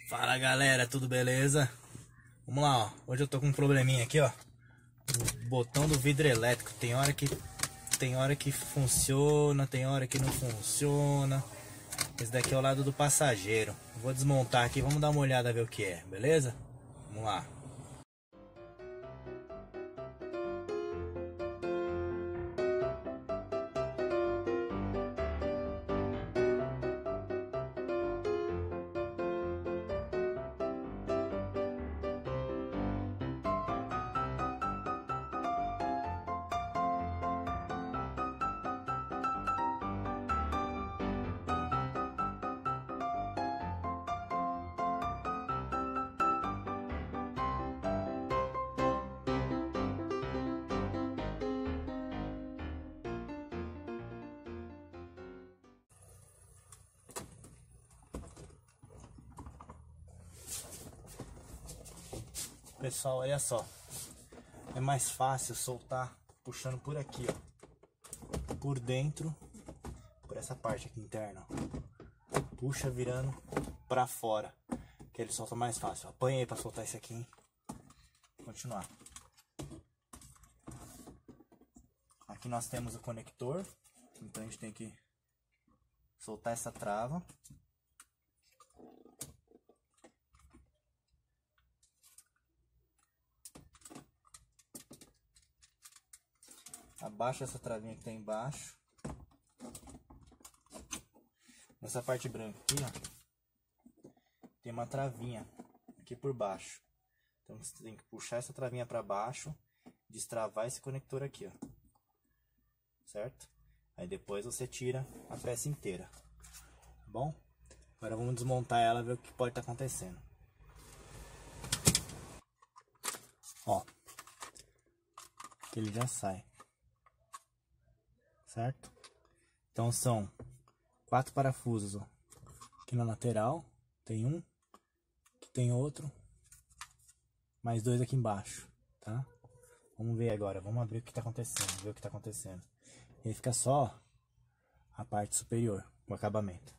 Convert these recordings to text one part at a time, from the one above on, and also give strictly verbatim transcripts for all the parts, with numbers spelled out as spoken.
Fala galera, tudo beleza? Vamos lá, ó. Hoje eu tô com um probleminha aqui, ó. O botão do vidro elétrico. Tem hora que tem hora que funciona, tem hora que não funciona. Esse daqui é o lado do passageiro. Eu vou desmontar aqui, vamos dar uma olhada ver o que é, beleza? Vamos lá. Pessoal, olha só. É mais fácil soltar puxando por aqui, ó. Por dentro, por essa parte aqui interna, ó. Puxa virando pra fora, que ele solta mais fácil. Apanhei pra soltar esse aqui, hein? Vou continuar. Aqui nós temos o conector, então a gente tem que soltar essa trava. Abaixa essa travinha que tá embaixo. Nessa parte branca aqui, ó, tem uma travinha aqui por baixo. Então você tem que puxar essa travinha para baixo, destravar esse conector aqui, ó. Certo? Aí depois você tira a peça inteira. Tá bom? Agora vamos desmontar ela e ver o que pode estar acontecendo. Ó. Que ele já sai. Certo? Então são quatro parafusos, ó. Aqui na lateral tem um, aqui tem outro, mais dois aqui embaixo, tá? Vamos ver agora, vamos abrir o que tá acontecendo, ver o que tá acontecendo. E aí fica só a parte superior, o acabamento.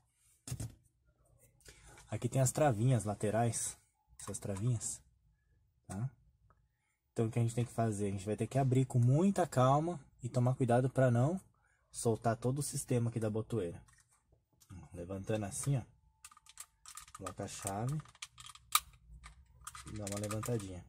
Aqui tem as travinhas laterais, essas travinhas, tá? Então o que a gente tem que fazer? A gente vai ter que abrir com muita calma e tomar cuidado para não soltar todo o sistema aqui da botoeira. Levantando assim, ó. Coloca a chave e dá uma levantadinha.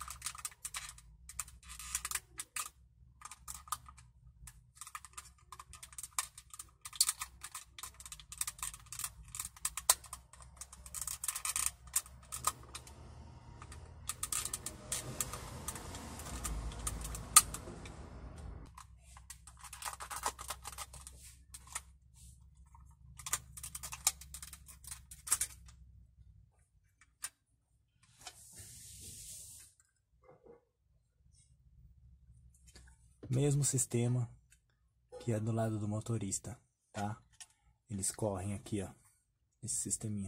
Mesmo sistema que é do lado do motorista, tá? Eles correm aqui, ó, esse sisteminha.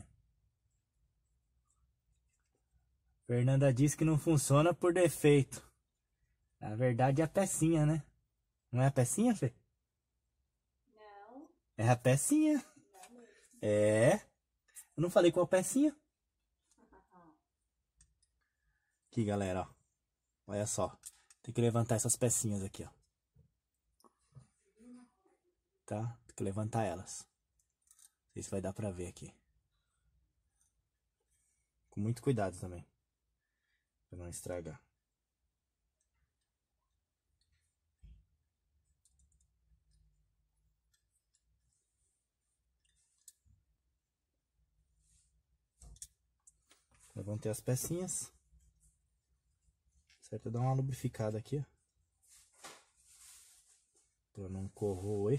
Fernanda diz que não funciona por defeito. Na verdade é a pecinha, né? Não é a pecinha, Fê? Não. É a pecinha. Não. É. Eu não falei qual pecinha. Aqui, galera, ó. Olha só. Tem que levantar essas pecinhas aqui, ó. Tá? Tem que levantar elas. Não sei se vai dar pra ver aqui. Com muito cuidado também. Pra não estragar. Levantei as pecinhas. Certo? Dá uma lubrificada aqui, ó. Pra não corroer.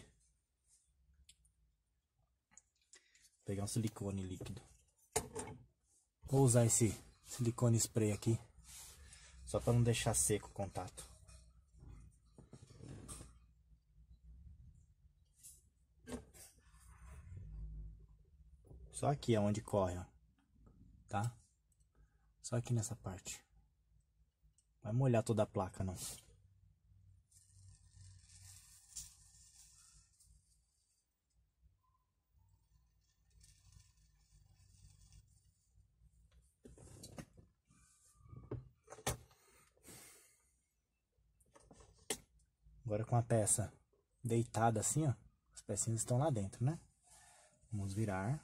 Vou pegar um silicone líquido. Vou usar esse silicone spray aqui. Só para não deixar seco o contato. Só aqui é onde corre, ó. Tá? Só aqui nessa parte. Não vai molhar toda a placa, não. Agora com a peça deitada assim, ó. As pecinhas estão lá dentro, né? Vamos virar.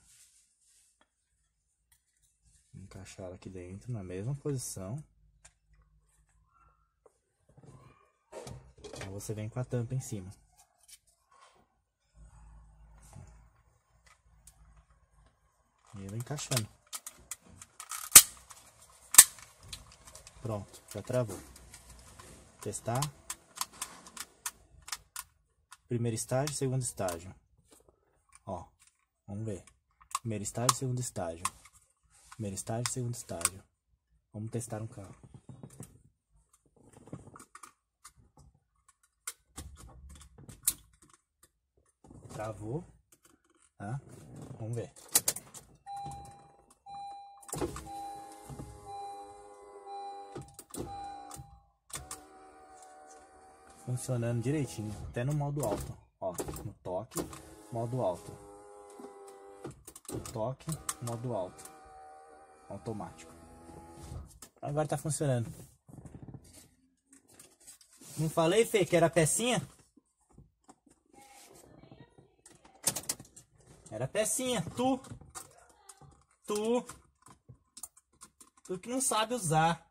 Encaixar ela aqui dentro, na mesma posição. Aí você vem com a tampa em cima. E vai encaixando. Pronto, já travou. Testar. Primeiro estágio, segundo estágio. Ó, vamos ver. Primeiro estágio, segundo estágio. Primeiro estágio, segundo estágio. Vamos testar um carro. Travou. Tá? Vamos ver. Funcionando direitinho, até no modo alto. Ó, no toque, modo alto. No toque, modo alto. Automático. Agora tá funcionando. Não falei, Fê, que era pecinha? Era pecinha. Tu. Tu. Tu que não sabe usar.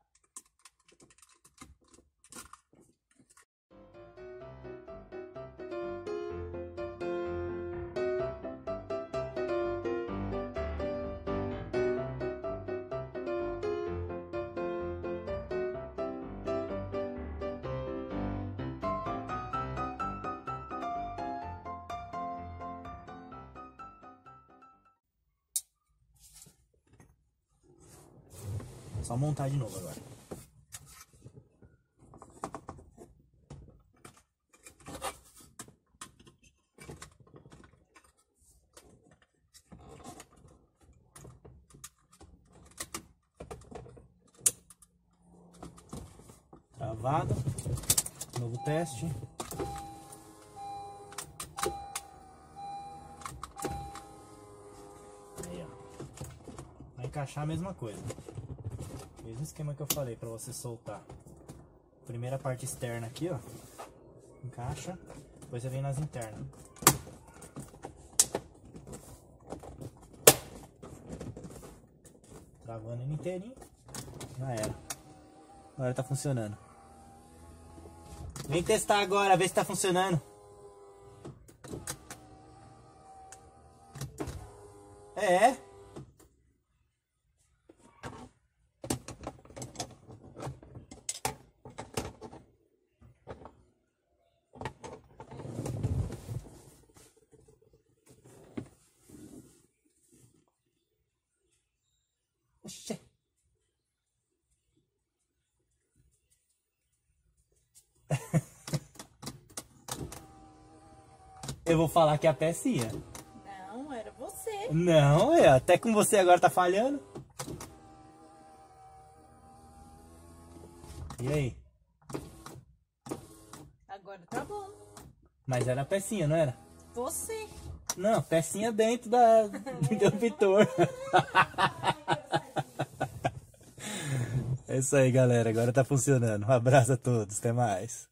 Só montar de novo agora. Travado. Novo teste. Aí, ó. Vai encaixar a mesma coisa. Mesmo esquema que eu falei pra você soltar. Primeira parte externa aqui, ó. Encaixa. Depois você vem nas internas. Travando ele inteirinho. Já era. Agora tá funcionando. Vem testar agora, ver se tá funcionando. É. Oxê. Eu vou falar que é a pecinha. Não, era você. Não, é, até com você agora tá falhando. E aí? Agora tá bom. Mas era a pecinha, não era? Você. Não, pecinha dentro da do interruptor. É isso aí, galera. Agora tá funcionando. Um abraço a todos. Até mais.